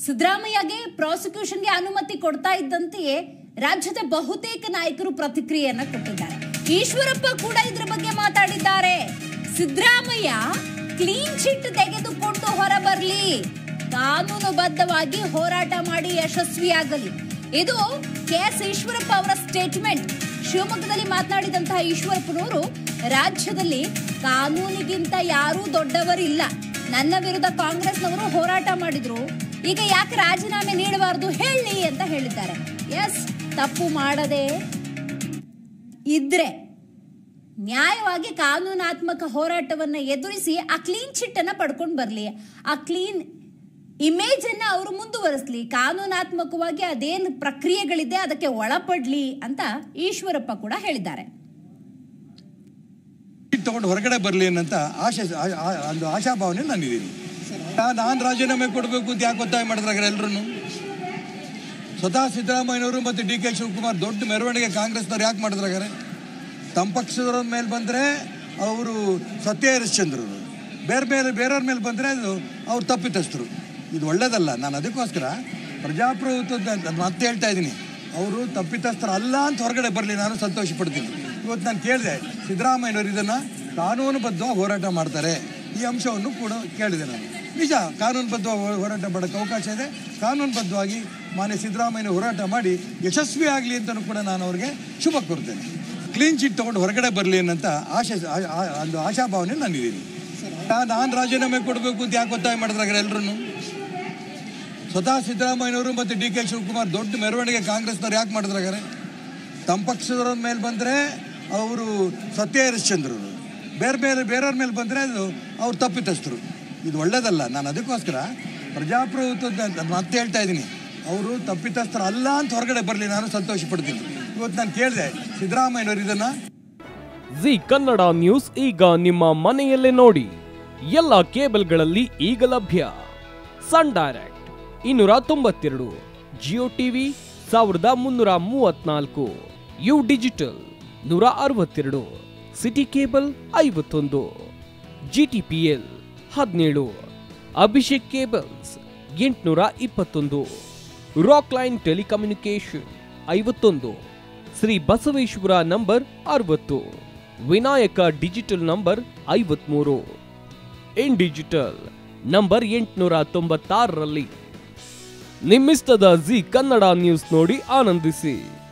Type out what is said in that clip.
ಸಿದ್ದರಾಮಯ್ಯಗೆ ಪ್ರಾಸಿಕ್ಯೂಷನ್ಗೆ ಅನುಮತಿ ಕೊಡ್ತಾ ಇದ್ದಂತೆಯೇ ರಾಜ್ಯದ ಬಹುತೇಕ ನಾಯಕರು ಪ್ರತಿಕ್ರಿಯೆಯನ್ನ ಕೊಟ್ಟಿದ್ದಾರೆ. ಈಶ್ವರಪ್ಪ ಕೂಡ ಇದರ ಬಗ್ಗೆ ಮಾತಾಡಿದ್ದಾರೆ. ಸಿದ್ದರಾಮಯ್ಯ ಕ್ಲೀನ್ ಚಿಟ್ ತೆಗೆದುಕೊಂಡು ಹೊರಬರಲಿ, ಕಾನೂನುಬದ್ಧವಾಗಿ ಹೋರಾಟ ಮಾಡಿ ಯಶಸ್ವಿಯಾಗಲಿ. ಇದು ಕೆಎಸ್ ಈಶ್ವರಪ್ಪ ಅವರ ಸ್ಟೇಟ್ಮೆಂಟ್. ಶಿವಮೊಗ್ಗದಲ್ಲಿ ಮಾತನಾಡಿದಂತಹ ಈಶ್ವರಪ್ಪನವರು, ರಾಜ್ಯದಲ್ಲಿ ಕಾನೂನಿಗಿಂತ ಯಾರೂ ದೊಡ್ಡವರಿಲ್ಲ. ನನ್ನ ವಿರುದ್ಧ ಕಾಂಗ್ರೆಸ್ನವರು ಹೋರಾಟ ಮಾಡಿದ್ರು, ಈಗ ಯಾಕೆ ರಾಜೀನಾಮೆ ನೀಡಬಾರದು ಹೇಳಿ ಅಂತ ಹೇಳಿದ್ದಾರೆ. ಎಸ್, ತಪ್ಪು ಮಾಡದೆ ಇದ್ರೆ ನ್ಯಾಯವಾಗಿ ಕಾನೂನಾತ್ಮಕ ಹೋರಾಟವನ್ನ ಎದುರಿಸಿ ಆ ಕ್ಲೀನ್ ಚಿಟ್ ಅನ್ನ ಪಡ್ಕೊಂಡು ಬರ್ಲಿ, ಆ ಕ್ಲೀನ್ ಇಮೇಜ್ ಅನ್ನ ಅವರು ಮುಂದುವರಿಸಲಿ, ಕಾನೂನಾತ್ಮಕವಾಗಿ ಅದೇನು ಪ್ರಕ್ರಿಯೆಗಳಿದೆ ಅದಕ್ಕೆ ಒಳಪಡ್ಲಿ ಅಂತ ಈಶ್ವರಪ್ಪ ಕೂಡ ಹೇಳಿದ್ದಾರೆ. ತಗೊಂಡು ಹೊರಗಡೆ ಬರಲಿ ಅನ್ನಂತ ಒಂದು ಆಶಾಭಾವನೆ ನಾನಿದ್ದೀನಿ. ನಾನು ರಾಜೀನಾಮೆ ಕೊಡಬೇಕು ಅಂತ ಯಾಕೆ ಒತ್ತಾಯ ಮಾಡಿದ್ರಾಗ ಎಲ್ಲರೂ? ಸ್ವತಃ ಸಿದ್ದರಾಮಯ್ಯನವರು ಮತ್ತು ಡಿ ಕೆ ಶಿವಕುಮಾರ್ ದೊಡ್ಡ ಮೆರವಣಿಗೆ ಕಾಂಗ್ರೆಸ್ನವ್ರು ಯಾಕೆ ಮಾಡಿದ್ರಾಗಾರೆ? ತಮ್ಮ ಪಕ್ಷದವ್ರ ಮೇಲೆ ಬಂದರೆ ಅವರು ಸತ್ಯ ಹರಿಶ್ಚಂದ್ರರು, ಬೇರೆಯವ್ರ ಮೇಲೆ ಬಂದರೆ ಅದು ಅವ್ರು ತಪ್ಪಿತಸ್ಥರು. ಇದು ಒಳ್ಳೇದಲ್ಲ. ನಾನು ಅದಕ್ಕೋಸ್ಕರ ಪ್ರಜಾಪ್ರಭುತ್ವದ ಮತ್ತೆ ಹೇಳ್ತಾ ಇದ್ದೀನಿ, ಅವರು ತಪ್ಪಿತಸ್ಥರು ಅಲ್ಲ ಅಂತ ಹೊರಗಡೆ ಬರಲಿ, ನಾನು ಸಂತೋಷ ಪಡ್ತೀನಿ. ಇವತ್ತು ನಾನು ಕೇಳಿದೆ, ಸಿದ್ದರಾಮಯ್ಯನವರು ಇದನ್ನು ಕಾನೂನುಬದ್ಧವಾಗಿ ಹೋರಾಟ ಮಾಡ್ತಾರೆ, ಈ ಅಂಶವನ್ನು ಕೂಡ ಕೇಳಿದೆ ನಾನು. ನಿಜ, ಕಾನೂನುಬದ್ಧವಾಗಿ ಹೋರಾಟ ಮಾಡೋಕ್ಕೆ ಅವಕಾಶ ಇದೆ. ಕಾನೂನುಬದ್ಧವಾಗಿ ಮಾನ್ಯ ಸಿದ್ದರಾಮಯ್ಯ ಹೋರಾಟ ಮಾಡಿ ಯಶಸ್ವಿ ಆಗಲಿ ಅಂತಲೂ ಕೂಡ ನಾನು ಅವ್ರಿಗೆ ಶುಭ ಕೋರ್ತೇನೆ. ಕ್ಲೀನ್ ಚಿಟ್ ತೊಗೊಂಡು ಹೊರಗಡೆ ಬರಲಿ ಅನ್ನಂತ ಒಂದು ಆಶಾಭಾವನೆ ನಾನಿದ್ದೀನಿ. ನಾನು ರಾಜೀನಾಮೆ ಕೊಡಬೇಕು ಅಂತ ಯಾಕೆ ಒತ್ತಾಯ ಮಾಡಿದ್ರಾಗ ಎಲ್ಲರೂ? ಸ್ವತಃ ಸಿದ್ದರಾಮಯ್ಯನವರು ಮತ್ತು ಡಿ ಕೆ ಶಿವಕುಮಾರ್ ದೊಡ್ಡ ಮೆರವಣಿಗೆ ಕಾಂಗ್ರೆಸ್ನವ್ರು ಯಾಕೆ ಮಾಡಿದ್ರಾಗಾರೆ? ತಮ್ಮ ಪಕ್ಷದವ್ರ ಮೇಲೆ ಬಂದರೆ ಅವರು ಸತ್ಯ ಹರಿಶ್ಚಂದ್ರರು, ಬೇರೆಯವ್ರ ಮೇಲೆ ಬಂದರೆ ಅದು ಅವ್ರು ತಪ್ಪಿತಸ್ಥರು. ಇದು ಒಳ್ಳೇದಲ್ಲ. ನಾನು ಅದಕ್ಕೋಸ್ಕರ ಪ್ರಜಾಪ್ರಭುತ್ವದ ಮತ್ತೆ ಹೇಳ್ತಾ ಇದ್ದೀನಿ, ಅವರು ತಪ್ಪಿತಸ್ಥರು ಅಲ್ಲ ಅಂತ ಹೊರಗಡೆ ಬರಲಿ, ನಾನು ಸಂತೋಷ ಪಡ್ತೀನಿ. ಇವತ್ತು ನಾನು ಕೇಳಿದೆ, ಸಿದ್ದರಾಮಯ್ಯನವರು ಇದನ್ನು ಜಿ ಕನ್ನಡ ನ್ಯೂಸ್ ಈಗ ನಿಮ್ಮ ಮನೆಯಲ್ಲೇ ನೋಡಿ. ಎಲ್ಲ ಕೇಬಲ್ಗಳಲ್ಲಿ ಈಗ ಲಭ್ಯ. Sun Direct 292, Jio TV 1334, U digital 162, city cable 51, GTPL 17, Abhishek cables 821, rock line telecommunication 51, Shri Basaveshwara number 60, Vinayaka digital number 53, in digital number 896ರಲ್ಲಿ. ನಿಮ್ಮಿಸ್ತದ ಜಿ ಕನ್ನಡ ನ್ಯೂಸ್ ನೋಡಿ ಆನಂದಿಸಿ.